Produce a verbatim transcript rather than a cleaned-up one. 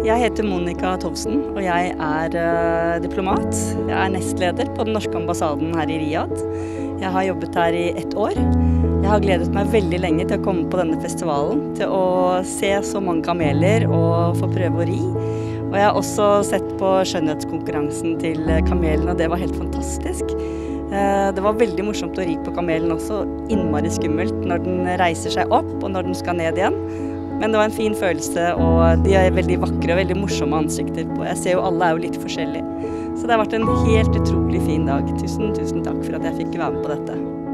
Jeg heter Monica Tovsen, og jeg er uh, diplomat. Jeg er nestleder på den norske ambassaden her i Riyadh. Jeg har jobbet her i ett år. Jeg har gledet meg veldig lenge til å komme på denne festivalen, til å se så mange kameler og få prøve å ri. Og jeg har også sett på skjønnhetskonkurransen til kamelen, og det var helt fantastisk. Uh, det var veldig morsomt å ri på kamelen også, innmari skummelt når den reiser seg opp og når den skal ned igjen. Men det var en fin følelse, og de er veldig vakre og veldig morsomme ansikter på. Jeg ser jo alle er jo litt forskjellige. Så det har vært en helt utrolig fin dag. Tusen, tusen takk for at jeg fikk være med på dette.